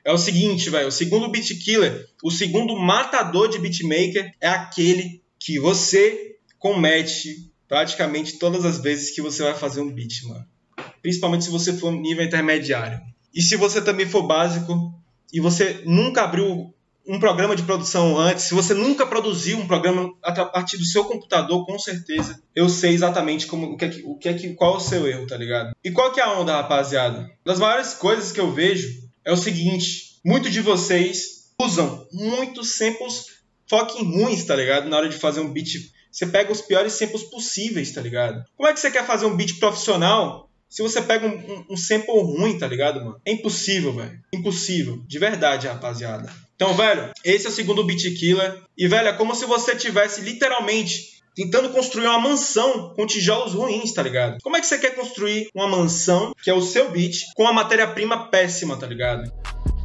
é o seguinte, velho. O segundo beat killer, o segundo matador de beatmaker é aquele que você comete praticamente todas as vezes que você vai fazer um beat, mano. Principalmente se você for nível intermediário. E se você também for básico e você nunca abriu um programa de produção antes, se você nunca produziu um programa a partir do seu computador, com certeza eu sei exatamente qual é o seu erro, tá ligado? E qual que é a onda, rapaziada? Uma das maiores coisas que eu vejo é o seguinte: muitos de vocês usam muitos samples fucking ruins, tá ligado? Na hora de fazer um beat, você pega os piores samples possíveis, tá ligado? Como é que você quer fazer um beat profissional se você pega um sample ruim, tá ligado, mano? É impossível, velho. Impossível. De verdade, rapaziada. Então, velho, esse é o segundo beat killer. E, velho, é como se você tivesse literalmente tentando construir uma mansão com tijolos ruins, tá ligado? Como é que você quer construir uma mansão, que é o seu beat, com uma matéria-prima péssima, tá ligado?